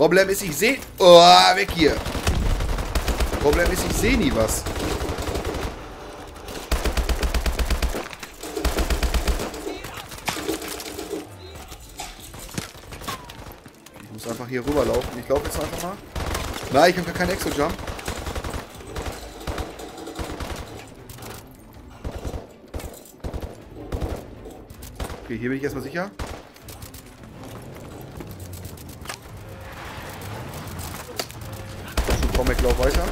Problem ist, ich sehe... Oh, weg hier. Problem ist, ich sehe nie was. Ich muss einfach hier rüberlaufen. Ich laufe jetzt einfach mal. Nein, ich habe gar keinen Exo-Jump. Okay, hier bin ich erstmal sicher. Schon Comic, lauf weiter.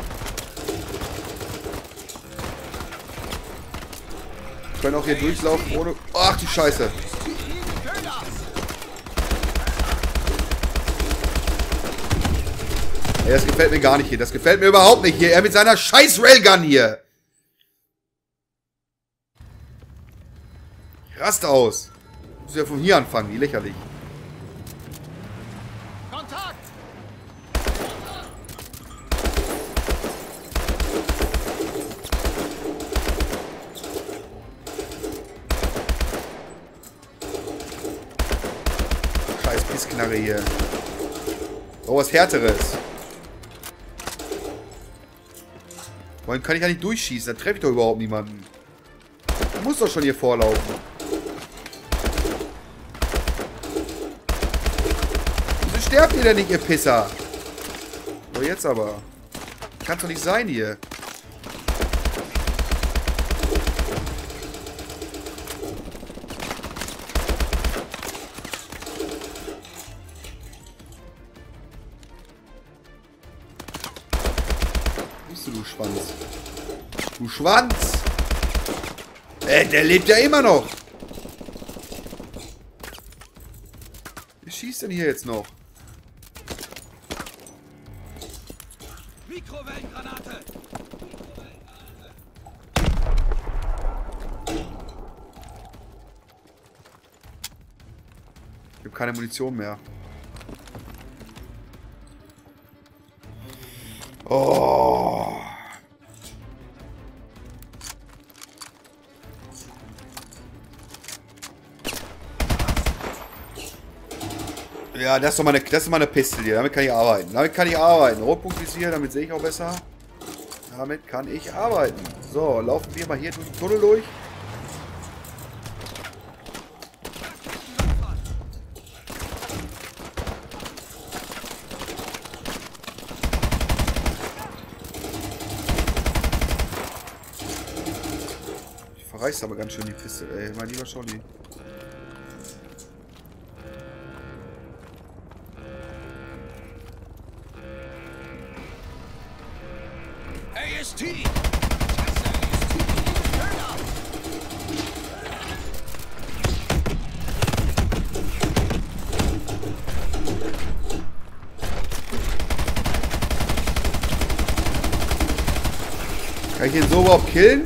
Wir können auch hier durchlaufen ohne... Ach die Scheiße. Ey, das gefällt mir gar nicht hier. Das gefällt mir überhaupt nicht hier. Er mit seiner scheiß Railgun hier. Rast aus. Muss ja von hier anfangen. Wie lächerlich. Kontakt! Scheiß Pissknarre hier. Oh, was Härteres. Wollen kann ich ja nicht durchschießen. Da treffe ich doch überhaupt niemanden. Du musst doch schon hier vorlaufen. Wieso sterbt ihr denn nicht, ihr Pisser? So, jetzt aber. Kann's doch nicht sein hier. Du Schwanz. Du Schwanz! Der lebt ja immer noch! Wer schießt denn hier jetzt noch? Mikrowellengranate! Ich habe keine Munition mehr. Oh. Ja, das ist meine Pistole hier. Damit kann ich arbeiten. Rotpunktvisier, damit sehe ich auch besser. Damit kann ich arbeiten. So, laufen wir mal hier durch den Tunnel durch. Ich verreiß aber ganz schön die Pistole, ey. Mein lieber Scholli. AST! Kann ich den so überhaupt killen?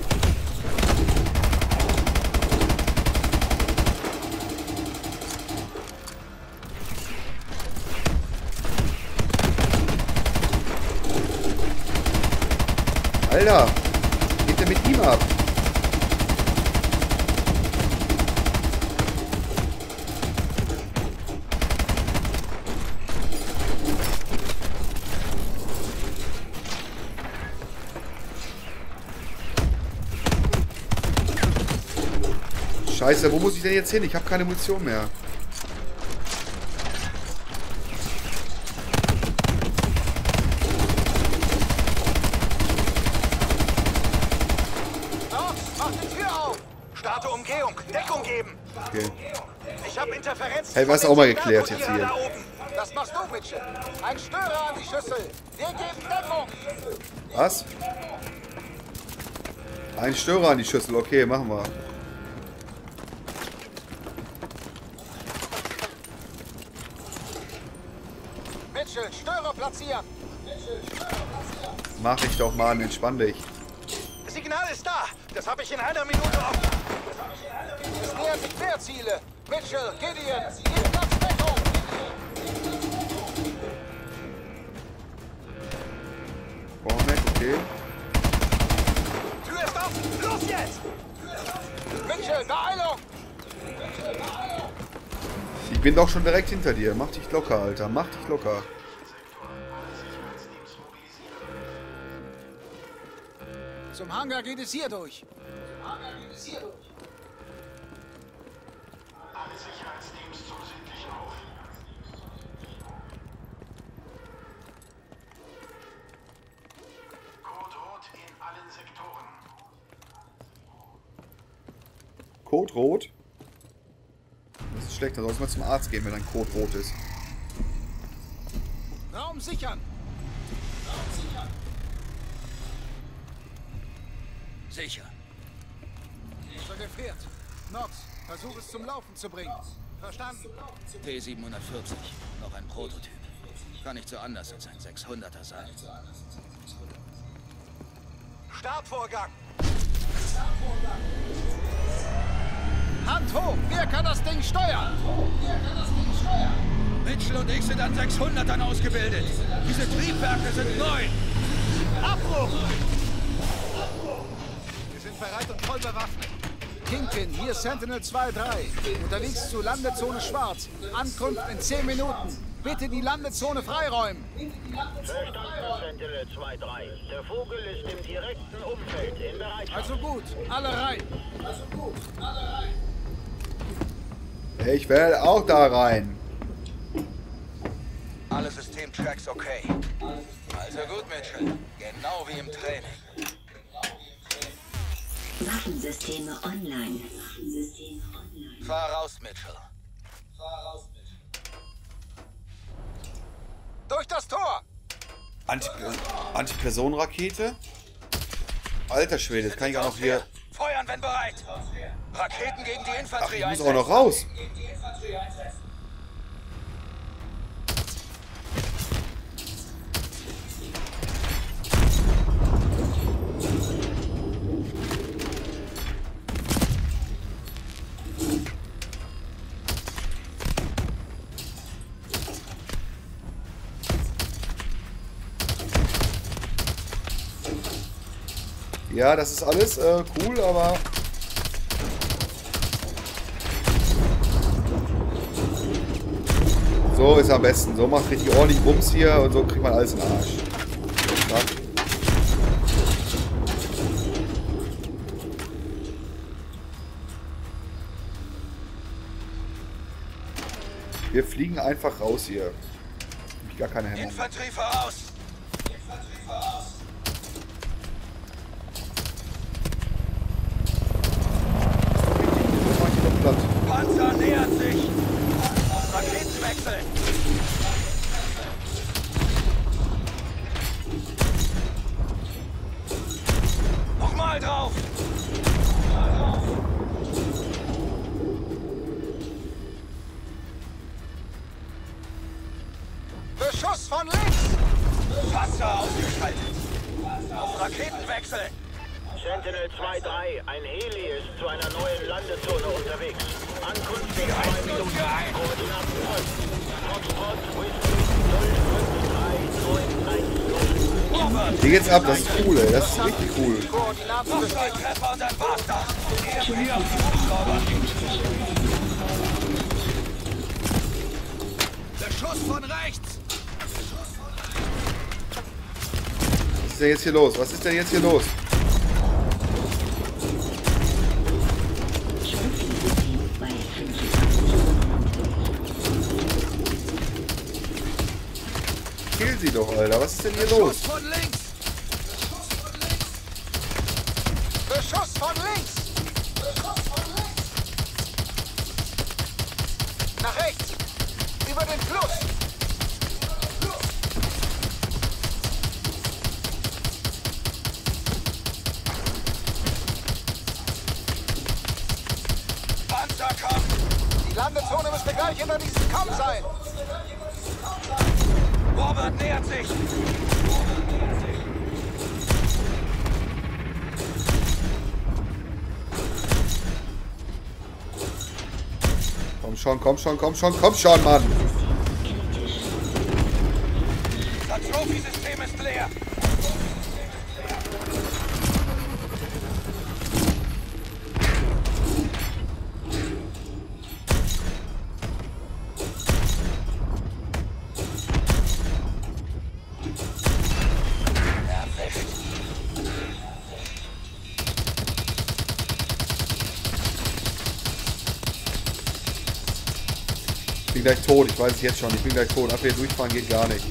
Alter, was geht denn mit ihm ab? Scheiße, wo muss ich denn jetzt hin? Ich habe keine Munition mehr. Starte Umgehung. Deckung geben. Okay. Ich habe Interferenz. Hey, was auch mal geklärt jetzt hier. Das machst du, Mitchell. Ein Störer an die Schüssel. Wir geben Deckung. Was? Ein Störer an die Schüssel. Okay, machen wir. Mitchell, Störer platzieren. Mach ich doch mal, entspann dich. Signal ist da. Das habe ich in einer Minute auf. Es nähern sich mehr Ziele. Mitchell, Gideon, gib Platz Deckung. Vorne, okay. Tür ist offen. Los jetzt. Mitchell, Beeilung. Ich bin doch schon direkt hinter dir. Mach dich locker, Alter. Mach dich locker. Zum Hangar geht es hier durch. Alle Sicherheitsteams zum südlichen Hof. Code Rot in allen Sektoren. Code Rot? Das ist schlecht, da sollst du mal zum Arzt gehen, wenn dein Code rot ist. Raum sichern. Sicher. Unser Gefährt. Nox, versuch es zum Laufen zu bringen. Verstanden? T-740. Noch ein Prototyp. Kann nicht so anders als ein 600er sein. Startvorgang. Hand hoch. Wer kann das Ding steuern? Mitchell und ich sind an 600ern ausgebildet. Diese Triebwerke sind neu. Abbruch! Wir sind bereit und voll bewaffnet. Kingpin, hier Sentinel 2-3. Unterwegs zu Landezone Schwarz. Ankunft in 10 Minuten. Bitte die Landezone freiräumen. Verstanden, Sentinel 2-3. Der Vogel ist im direkten Umfeld in Bereitschaft. Also gut, alle rein. Ich will auch da rein. Alle Systemtracks okay. Also gut, Mitchell. Genau wie im Training. Waffensysteme online. Fahr raus, Mitchell. Durch das Tor! Antipersonenrakete? Alter Schwede, das kann ich auch noch hier... Feuern, wenn bereit. Raketen gegen die Ach, Infanterie ich muss auch noch raus. Ja, das ist alles cool, aber... So ist am besten. So macht richtig ordentlich Bums hier und so kriegt man alles in den Arsch. Ja. Wir fliegen einfach raus hier. Hab ich gar keine Hemmung. Infanterie voraus. Panzer nähert sich. Raketenwechsel. Nochmal drauf. Beschuss von links! Panzer ausgeschaltet. Auf Raketenwechsel. Sentinel 2-3. Ein Heli ist zu einer neuen Landezone unterwegs. Ankunft in 2 Minuten. Koordinaten folgen. Foxtrot, Whiskey 053910. Hier geht's ab, das ist cool, ey. Das ist richtig cool. Koordinaten Noch bestätigt. 2 Treffer und dann war's das. Hier auf die Hubschrauber. Beschuss von rechts. Was ist denn jetzt hier los? Was ist denn jetzt hier los? Kill sie doch, Alter. Was ist denn hier los? Beschuss von links. Beschuss von links! Nach rechts! Über den Fluss! Panzer kommt. Die Landezone müsste gleich hinter diesem Kamm sein! Robert nähert sich. Komm schon, komm schon, komm schon, komm schon, Mann! Das Trophy-System ist leer. bin gleich tot, ich weiß es jetzt schon. Ich bin gleich tot. Ab hier durchfahren geht gar nicht.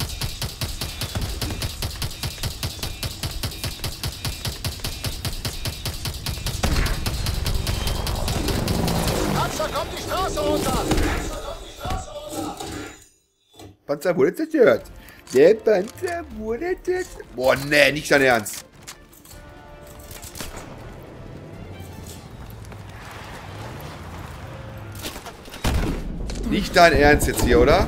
Panzer kommt die Straße runter! Panzer wurde zerstört. Der Panzer wurde zerstört. Boah, nee, nicht dein Ernst. Nicht dein Ernst jetzt hier, oder?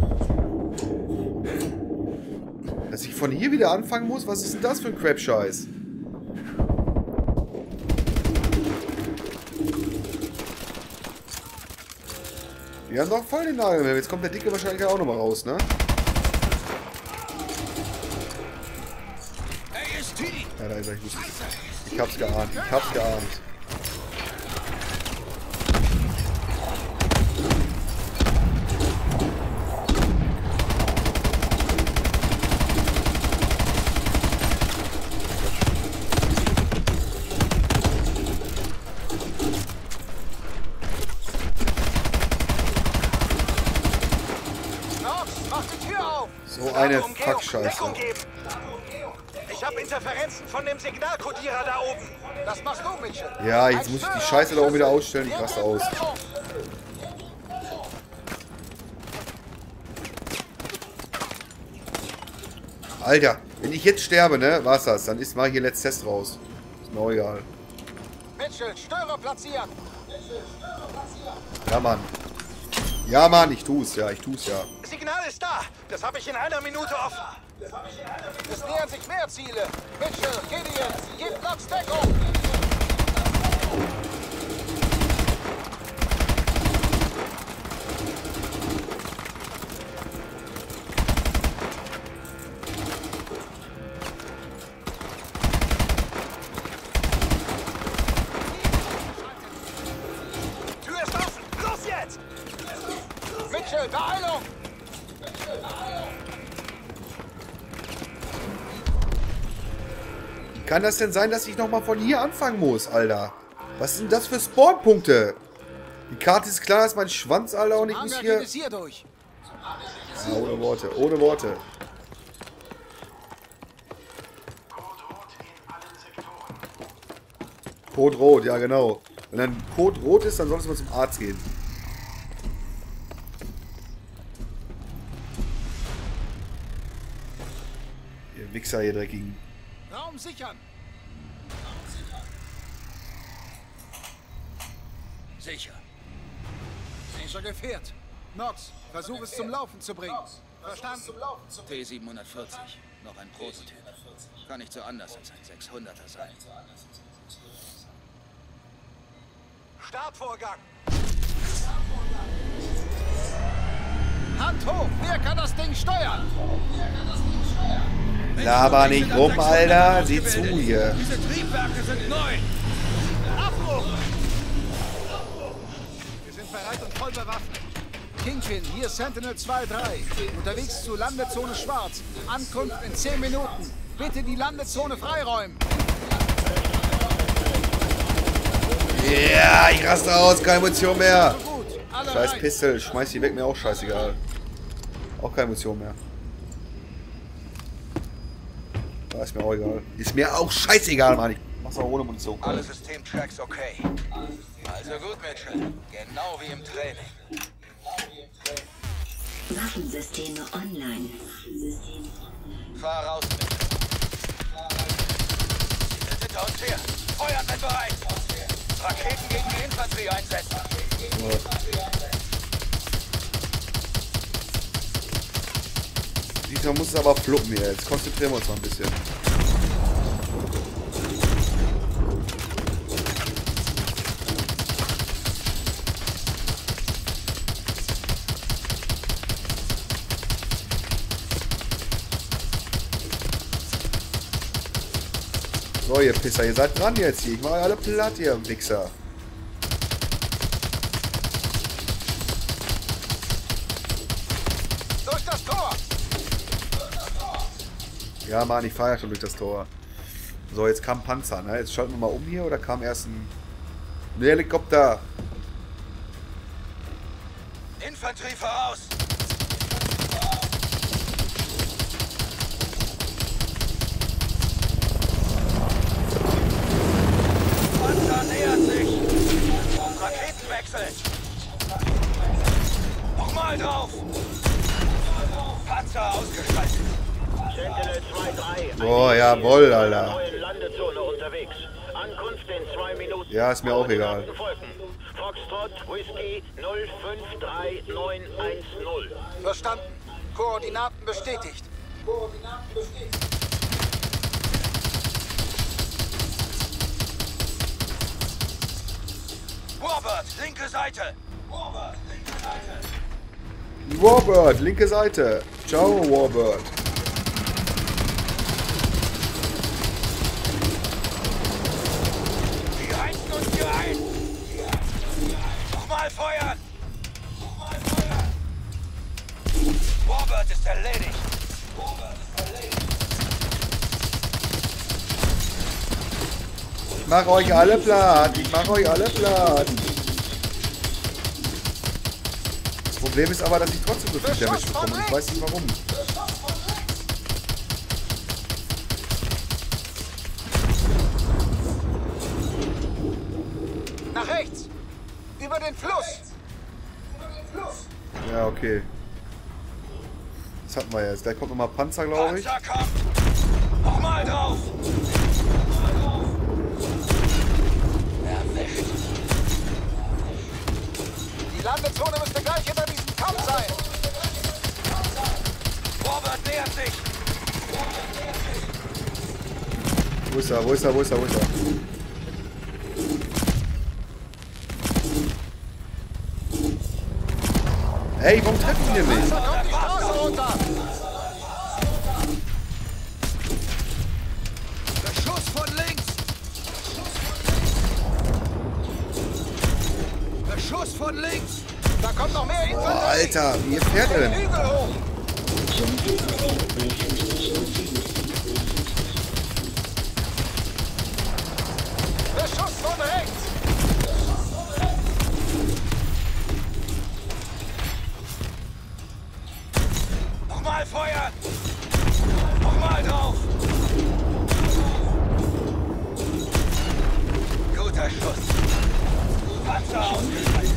Dass ich von hier wieder anfangen muss? Was ist denn das für ein Crap-Scheiß? Wir haben doch voll den Nagel. Jetzt kommt der Dicke wahrscheinlich auch nochmal raus, ne? Ja, da ist er. Ich hab's geahnt. Ich hab's geahnt. So eine Fuck-Scheiße. Ich habe Interferenzen von dem Signalkodierer da oben. Das machst du, Mitchell. Ja, jetzt muss ich die Scheiße da oben wieder ausstellen. Ich raste aus. Alter, wenn ich jetzt sterbe, ne, war's das. Dann mache ich hier Let's Test raus. Ist mir auch egal. Mitchell, Störer platzieren. Ja, Mann. Ja, Mann, ich tu's, ja, ich tu's, ja. Signal ist da. Das habe ich in einer Minute offen. Es nähern sich mehr Ziele. Mitchell, Gideon, gib Knox Deckung. Tür ist offen. Los jetzt! Mitchell, Beeilung! Wie kann das denn sein, dass ich nochmal von hier anfangen muss, Alter? Was sind das für Spawnpunkte? Die Karte ist klar, ist mein Schwanz, Alter, und ich muss hier... durch. Ja, ohne Worte, ohne Worte. Code rot, ja genau. Wenn dann Code rot ist, dann solltest du mal zum Arzt gehen. Ihr Wichser, ihr Dreckigen. Raum sichern. Sicher. Unser Gefährt. Knox, versuch es zum Laufen zu bringen. Verstanden? T-740. Noch ein Prototyp. Kann nicht so anders als ein 600er sein. Startvorgang. Hand hoch. Wer kann das Ding steuern? Laber nicht rum, Alter. Sieh zu hier. Diese Triebwerke sind neu. Abbruch. Wir sind bereit und voll bewaffnet. Kingpin, hier Sentinel 2-3. Unterwegs zu Landezone Schwarz. Ankunft in 10 Minuten. Bitte die Landezone freiräumen. Ja, ich raste aus. Keine Emotion mehr. So gut. Alle Scheiß rein. Pistol. Schmeiß die weg, mir auch scheißegal. Auch keine Emotion mehr. Ist mir auch egal. Ist mir auch scheißegal, Mann. Ich mach's auch ohne Munition. Alle Systemtracks okay. Also gut, Mitchell. Genau wie im Training. Waffensysteme online. Fahr raus, Mitchell. Sie sind hinter uns her. Feuern sind bereit. Raketen gegen die Infanterie einsetzen. Diesmal muss es aber fluppen hier. Jetzt konzentrieren wir uns mal ein bisschen. So, ihr Pisser, ihr seid dran jetzt hier. Ich mache alle platt, ihr Wichser. Durch das Tor. Ja, Mann, ich fahre ja schon durch das Tor. So, jetzt kam Panzer, ne? Jetzt schalten wir mal um hier, oder kam erst ein Helikopter? Infanterie voraus! Panzer nähert sich! Raketenwechsel! Nochmal drauf! Panzer ausgeschaltet! Sentinel 2-3. Oh, jawohl, Alter. Neue Landezone unterwegs. Ankunft in 2 Minuten. Ja, ist mir auch egal. Foxtrot Whisky 053910. Verstanden. Koordinaten bestätigt. Warbird, linke Seite! Warbird, linke Seite. Ciao, Warbird. Die heizen uns hier ein! Nochmal feuern! Warbird ist erledigt! Ich mach euch alle platt. Ich mach euch alle platt. Das Problem ist aber, dass ich trotzdem so viel Damage bekomme. Und ich weiß nicht warum. Nach rechts. Über den Fluss. Ja, okay. Das hatten wir jetzt. Da kommt nochmal Panzer, glaube ich. Panzer kommt! Nochmal drauf! Erwischt! Die Landezone müsste gleich hinter diesem Kamm sein. Warbird nähert sich! Wo ist er? Wo ist er? Wo ist er? Wo ist er? Hey, warum treffen wir mich? Da kommt die Straße runter. Beschuss von links! Beschuss von links! Da kommt noch mehr Boah, Infanterie. Alter, wie fährt er denn? Hügel hoch. Beschuss von rechts. Nochmal feuern! Nochmal drauf! Guter Schuss! Panzer ausgeschaltet!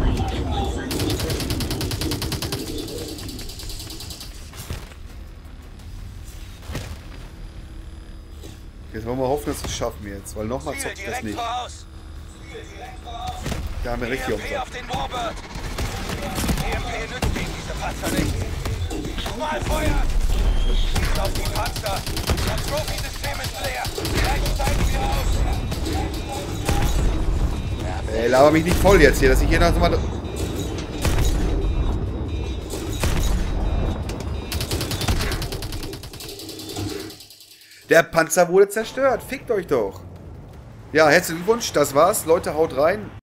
Jetzt wollen wir hoffen, dass wir es schaffen jetzt. Weil nochmal Ziel zockt das direkt nicht. voraus! Da haben wir richtig EMP umsagt. auf den Warbird! EMP nützt gegen diese Panzer nicht! Nochmal feuern! Schießt auf die Panzer! Das Trophy-System ist leer! Gleich steigen wir aus! Ey, laber mich nicht voll jetzt hier, dass ich hier noch mal... Der Panzer wurde zerstört. Fickt euch doch. Ja, herzlichen Glückwunsch. Das war's. Leute, haut rein.